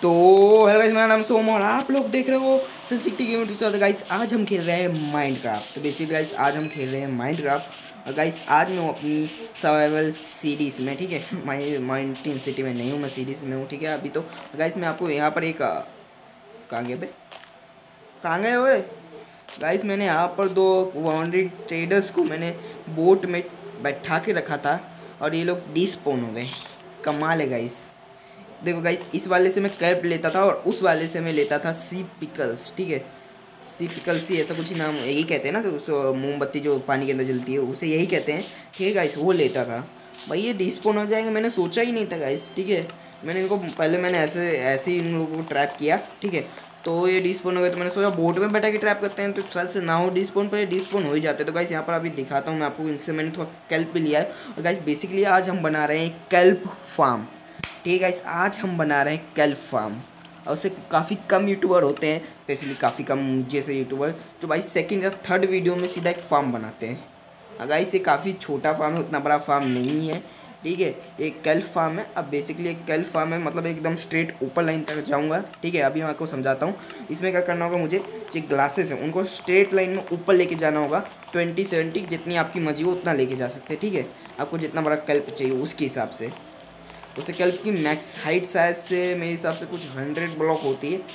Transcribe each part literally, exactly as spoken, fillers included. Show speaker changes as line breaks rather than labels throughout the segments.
तो hello guys, मेरा नाम सोम और आप लोग देख रहे हो सिटी गेम टीचर। गाइस आज हम खेल रहे हैं माइनक्राफ्ट। तो बेसिकली गाइस आज हम खेल रहे हैं माइनक्राफ्ट। और गाइस आज मैं अपनी सर्वाइवल सीरीज़ में, ठीक है, माइ माइनटीन सिटी में नहीं हूँ, मैं सीरीज़ में हूँ, ठीक है अभी। तो गाइस मैं आपको यहाँ पर एक कहाँ गए बे कहाँ गए हुए गाइस, मैंने यहाँ पर दो वाउंडेड ट्रेडर्स को मैंने बोट में बैठा के रखा था और ये लोग डिस्पोन हो गए। कमाल है गाइस। देखो गाइस, इस वाले से मैं कैप लेता था और उस वाले से मैं लेता था सी पिकल्स, ठीक है, सी पिकल्स ही ऐसा कुछ ही नाम यही कहते हैं ना, उस मोमबत्ती जो पानी के अंदर जलती है उसे यही कहते हैं, ठीक है गाइस। वो लेता था भाई, ये डिस्पोन हो जाएंगे मैंने सोचा ही नहीं था गाइस, ठीक है। मैंने इनको पहले मैंने ऐसे ऐसे ही इन लोगों को ट्रैप किया, ठीक है। तो ये डिस्पोन हो गए तो मैंने सोचा बोट में बैठा के ट्रैप करते हैं तो साल से ना हो डिस्पोन पर डिस्पोन हो ही जाते। तो गाइस यहाँ पर अभी दिखाता हूँ मैं आपको, इनसे मैंने थोड़ा कैल्प भी लिया है। और गाइस बेसिकली आज हम बना रहे हैं कैल्प फार्म, ठीक है गाइस। आज हम बना रहे हैं कैल्प फार्म और उससे काफ़ी कम यूट्यूबर होते हैं, स्पेशली काफ़ी कम जैसे यूट्यूबर जो भाई सेकंड या थर्ड वीडियो में सीधा एक फार्म बनाते हैं। गाइस ये काफ़ी छोटा फार्म है, उतना बड़ा फार्म नहीं है, ठीक है। एक कैल्प फार्म है। अब बेसिकली एक कैल्प फार्म है मतलब एकदम स्ट्रेट ऊपर लाइन तक जाऊंगा, ठीक है। अभी मैं आपको समझाता हूँ। इसमें क्या करना होगा, मुझे जो ग्लासेस हैं उनको स्ट्रेट लाइन में ऊपर लेके जाना होगा। ट्वेंटी सेवेंटी जितनी आपकी मर्जी हो उतना लेके जा सकते हैं, ठीक है। आपको जितना बड़ा कैल्प चाहिए उसके हिसाब से। उससे कैल्प की मैक्स हाइट शायद से मेरे हिसाब से कुछ हंड्रेड ब्लॉक होती है,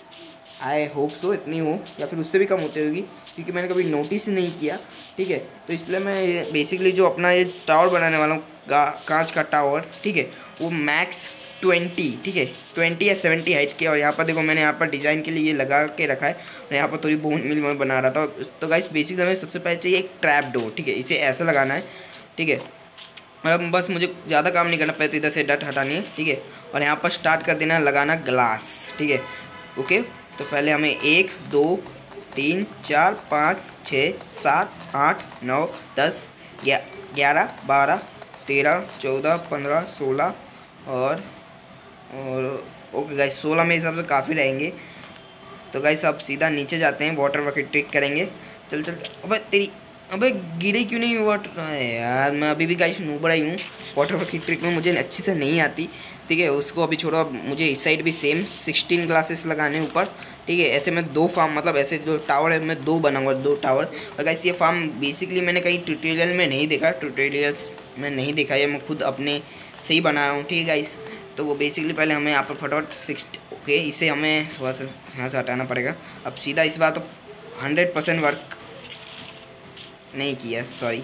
आई होप सो इतनी हो, या फिर उससे भी कम होती होगी क्योंकि मैंने कभी नोटिस नहीं किया, ठीक है। तो इसलिए मैं बेसिकली जो अपना ये टावर बनाने वाला हूँ, कांच का टावर, ठीक है, वो मैक्स ट्वेंटी, ठीक है, ट्वेंटी या सेवेंटी हाइट के। और यहाँ पर देखो मैंने यहाँ पर डिज़ाइन के लिए ये लगा के रखा है और यहाँ पर थोड़ी बोन मिल में बना रहा था। तो गाइस बेसिकली हमें सबसे पहले चाहिए एक ट्रैप डोर, ठीक है। इसे ऐसा लगाना है, ठीक है। अब बस मुझे ज़्यादा काम नहीं करना पड़ता, इधर से डट हटानी है, ठीक है। और यहाँ पर स्टार्ट कर देना है लगाना ग्लास, ठीक है, ओके। तो पहले हमें एक दो तीन चार पाँच छः सात आठ नौ दस ग्यारह बारह तेरह चौदह पंद्रह सोलह और और ओके गाइस, सोलह मेरे हिसाब से काफ़ी रहेंगे। तो गाइस अब सीधा नीचे जाते हैं, वाटर बकेट ट्रिक करेंगे। चल चल अबे तेरी अबे गिरे क्यों नहीं वाटर यार, मैं अभी भी गाइस नूबड़ा ही हूँ। वाटर बकेट ट्रिक में मुझे अच्छे से नहीं आती, ठीक है। उसको अभी छोड़ो, मुझे इस साइड भी सेम सिक्सटीन ग्लासेस लगाने ऊपर, ठीक है। ऐसे मैं दो फार्म मतलब ऐसे जो टावर है मैं दो बनाऊंगा, दो टावर। और गाइस ये फार्म बेसिकली मैंने कहीं ट्यूटोरियल में नहीं देखा, ट्यूटोरियल्स में नहीं देखा, ये मैं खुद अपने से ही बनाया हूँ, ठीक है गाइस। तो वो बेसिकली पहले हमें यहाँ पर फटाफट सिक्सटी ओके, इसे हमें थोड़ा सा यहाँ से हटाना पड़ेगा। अब सीधा इस बार तो हंड्रेड परसेंट वर्क नहीं किया, सॉरी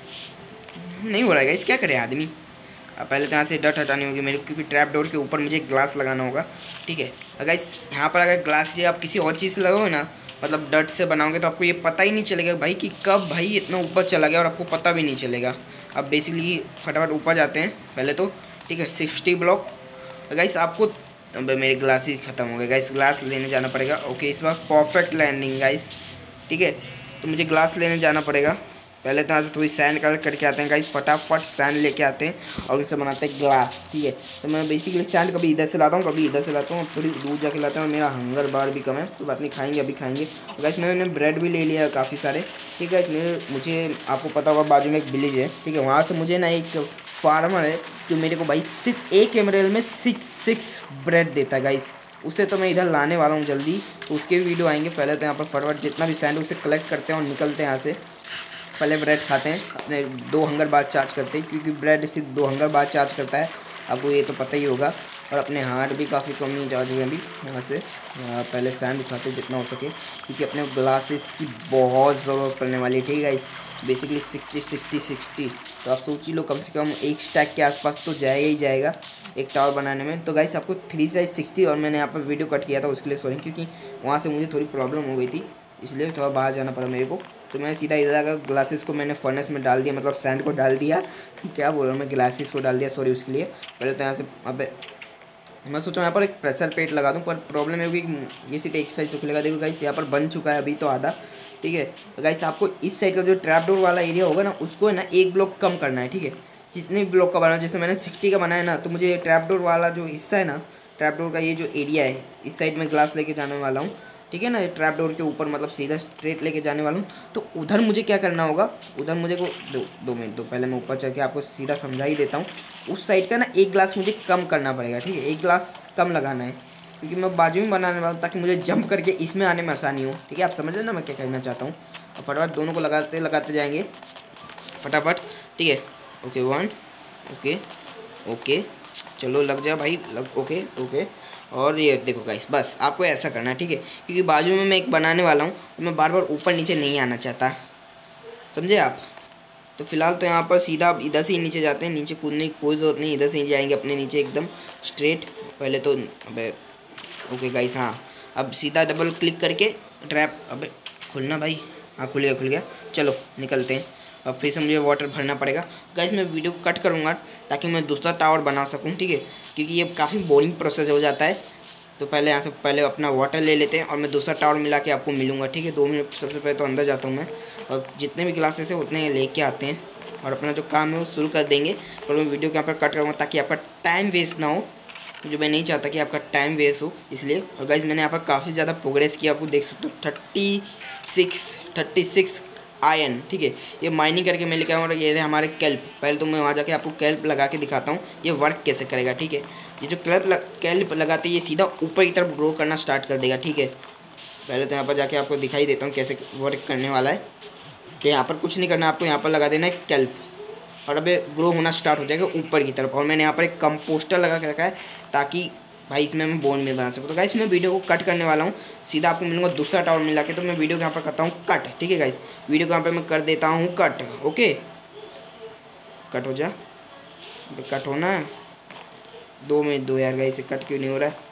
नहीं हो रहा है गाइस, क्या करें आदमी। अब पहले तो यहाँ से डट हटानी होगी मेरे, क्योंकि ट्रैप डोर के ऊपर मुझे ग्लास लगाना होगा, ठीक है। अगर गाइस यहाँ पर अगर ग्लास ये आप किसी और चीज़ से लगाओगे ना, मतलब डट से बनाओगे, तो आपको ये पता ही नहीं चलेगा भाई कि कब भाई इतना ऊपर चला गया और आपको पता भी नहीं चलेगा। अब बेसिकली फटाफट ऊपर जाते हैं पहले तो, ठीक है, सिक्सटी ब्लॉक। गाइस आपको मेरे ग्लास ही ख़त्म हो गए गाइस, ग्लास लेने जाना पड़ेगा, ओके। इस बार परफेक्ट लैंडिंग गाइस, ठीक है। तो मुझे ग्लास लेने जाना पड़ेगा पहले। तो यहाँ से थोड़ी सैंड कलेक्ट करके आते हैं गाइस, फटाफट सैंड लेके आते हैं और उनसे बनाते हैं ग्लास, ठीक है। तो मैं बेसिकली सैंड कभी इधर से लाता हूँ कभी इधर से लाता हूँ, थोड़ी दूर जाके लाता हूँ। मेरा हंगर बार भी कम है, तो बात नहीं, खाएंगे अभी खाएंगे। गाइस मैंने ब्रेड भी ले लिया है काफ़ी सारे, ठीक है। मेरे मुझे आपको पता होगा बाजू में एक विलेज है, ठीक है, वहाँ से मुझे ना एक फार्मर है जो मेरे को भाई सिर्फ एक एमरेल में सिक्स सिक्स ब्रेड देता है गाइस। उससे तो मैं इधर लाने वाला हूँ जल्दी, तो उसके भी वीडियो आएंगे। पहले तो यहाँ पर फटाफट जितना भी सैंड उसे कलेक्ट करते हैं और निकलते हैं यहाँ से। पहले ब्रेड खाते हैं, अपने दो हंगर बाद चार्ज करते हैं, क्योंकि ब्रेड सिर्फ दो हंगर बाद चार्ज करता है, आपको ये तो पता ही होगा। और अपने हार्ट भी काफ़ी कम ही चार्ज हुए अभी। यहाँ से यहाँ पहले सैंड उठाते जितना हो सके, क्योंकि अपने ग्लासेस की बहुत ज़रूरत पड़ने वाली है, ठीक है guys. Basically sixty sixty sixty तो आप सोच ही लो, कम से कम एक स्टैक के आसपास तो जाएगा ही जाएगा एक टावर बनाने में। तो गाइस आपको थ्री साइज सिक्सटी, और मैंने यहाँ पर वीडियो कट किया था उसके लिए सॉरी, क्योंकि वहाँ से मुझे थोड़ी प्रॉब्लम हो गई थी, इसलिए थोड़ा बाहर जाना पड़ा मेरे को। तो मैं सीधा इधर आकर ग्लासेस को मैंने फर्नेस में डाल दिया, मतलब सैंड को डाल दिया क्या बोल रहा हूँ मैं, ग्लासेस को डाल दिया, सॉरी उसके लिए। पहले तो यहाँ से अब मैं सोचा यहाँ पर एक प्रेशर प्लेट लगा दूँ, पर प्रॉब्लम ये होगी कि ये सीट एक साइड से खुलेगा। देखो गाइस यहाँ पर बन चुका है अभी तो आधा, ठीक है। तो गाइस आपको इस साइड का जो ट्रैप डोर वाला एरिया होगा ना, उसको है ना एक ब्लॉक कम करना है, ठीक है। जितने भी ब्लॉक का बनाना, जैसे मैंने सिक्सटी का बनाया ना, तो मुझे ट्रैप डोर वाला जो हिस्सा है ना, ट्रैप डोर का ये जो एरिया है, इस साइड में ग्लास लेके जाने वाला हूँ, ठीक है ना, ट्रैप डोर के ऊपर मतलब सीधा स्ट्रेट लेके जाने वाला हूँ। तो उधर मुझे क्या करना होगा, उधर मुझे को दो दो मिनट दो पहले मैं ऊपर चल के आपको सीधा समझा ही देता हूँ। उस साइड का ना एक ग्लास मुझे कम करना पड़ेगा, ठीक है, एक ग्लास कम लगाना है। क्योंकि मैं बाजू में बनाने वाला हूँ ताकि मुझे जंप करके इसमें आने में आसानी हो। ठीक है, आप समझ रहे ना मैं क्या कहना चाहता हूँ। और फटाफट दोनों को लगाते लगाते जाएंगे फटाफट। ठीक है, ओके वन, ओके ओके, चलो लग जा भाई, लग, ओके ओके। और ये देखो गाइस, बस आपको ऐसा करना है। ठीक है, क्योंकि बाजू में मैं एक बनाने वाला हूँ तो मैं बार बार ऊपर नीचे नहीं आना चाहता, समझे आप। तो फिलहाल तो यहाँ पर सीधा आप इधर से ही नीचे जाते हैं, नीचे कूदने की कोई ज़रूरत नहीं, इधर से ही जाएंगे अपने नीचे एकदम स्ट्रेट। पहले तो अबे ओके गाइस, हाँ अब सीधा डबल क्लिक करके ट्रैप, अबे खुलना भाई, हाँ खुल गया खुल गया। चलो निकलते हैं। अब फिर से मुझे वाटर भरना पड़ेगा गाइस। मैं वीडियो को कट करूँगा ताकि मैं दूसरा टावर बना सकूँ। ठीक है, क्योंकि ये काफ़ी बोरिंग प्रोसेस हो जाता है। तो पहले यहाँ से पहले अपना वाटर ले लेते हैं और मैं दूसरा टावर मिला के आपको मिलूँगा। ठीक है, दो मिनट सबसे पहले तो अंदर जाता हूँ मैं, और जितने भी ग्लासेस है उतने लेके आते हैं और अपना जो काम है वो शुरू कर देंगे। और मैं वीडियो के यहाँ पर कट करूँगा ताकि आपका टाइम वेस्ट ना हो, जो मैं नहीं चाहता कि आपका टाइम वेस्ट हो, इसलिए। और गाइज मैंने यहाँ पर काफ़ी ज़्यादा प्रोग्रेस किया, आपको देख सकते हो thirty six thirty six ion. ठीक है, ये माइनिंग करके मैं लेकर आऊँ। और ये है हमारे कैल्प। पहले तो मैं वहाँ जाके आपको कैल्प लगा के दिखाता हूँ ये वर्क कैसे करेगा। ठीक है, ये जो कैल्प लग, कैल्प लगाते हैं ये सीधा ऊपर की तरफ ग्रो करना स्टार्ट कर देगा। ठीक है, पहले तो यहाँ पर जाके आपको दिखाई देता हूँ कैसे वर्क करने वाला है। कि यहाँ पर कुछ नहीं करना, आपको यहाँ पर लगा देना है कैल्प और अबे ग्रो होना स्टार्ट हो जाएगा ऊपर की तरफ। और मैंने यहाँ पर एक कंपोस्टर लगा के रखा है ताकि भाई इसमें मैं बोन में बना सकूँ। तो गाइस मैं वीडियो को कट करने वाला हूँ, सीधा आपको मिलूंगा दूसरा टावर मिला के। तो मैं वीडियो को यहाँ पर करता हूँ कट। ठीक है गाइस, वीडियो को यहाँ पर मैं कर देता हूँ कट। ओके, कट हो जा, कट होना है दो में दो यार गाइस, कट क्यों नहीं हो रहा है।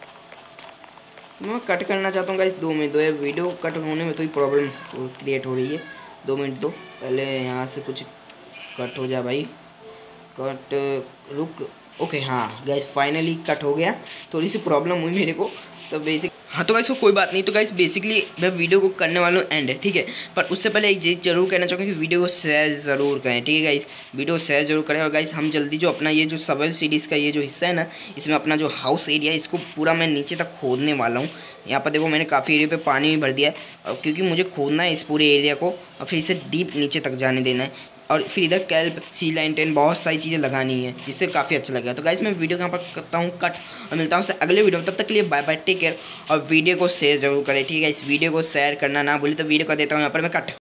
मैं कट करना चाहता हूँ गाइस, दो मिनट दो यार, वीडियो कट होने में थोड़ी प्रॉब्लम क्रिएट हो रही है। दो मिनट दो, पहले यहाँ से कुछ कट हो जा भाई, कट रुक। ओके हाँ गाइस, फाइनली कट हो गया। थोड़ी सी प्रॉब्लम हुई मेरे को तो बेसिक, हाँ तो गाइस वो कोई बात नहीं। तो गाइस बेसिकली मैं वीडियो को करने वाला हूँ एंड। ठीक है, पर उससे पहले एक चीज़ जरूर कहना चाहूँगा कि वीडियो को शेयर ज़रूर करें। ठीक है गाइस, वीडियो को शेयर जरूर करें। और गाइस हम जल्दी जो अपना ये जो सर्वाइवल सीरीज़ का ये जो हिस्सा है ना, इसमें अपना जो हाउस एरिया है इसको पूरा मैं नीचे तक खोदने वाला हूँ। यहाँ पर देखो मैंने काफ़ी एरिया पे पानी भी भर दिया है, और क्योंकि मुझे खोदना है इस पूरे एरिया को और फिर इसे डीप नीचे तक जाने देना है। और फिर इधर कैल्प, सी लाइनटेन, बहुत सारी चीज़ें लगानी है जिससे काफ़ी अच्छा लगेगा। तो गाइस मैं वीडियो यहाँ पर करता हूँ कट और मिलता हूँ अगले वीडियो में। तब तक के लिए बाय बाय, टेक केयर। और वीडियो को शेयर जरूर करें। ठीक है, इस वीडियो को शेयर करना ना भूलें। तो वीडियो कर देता हूँ यहाँ पर मैं कट।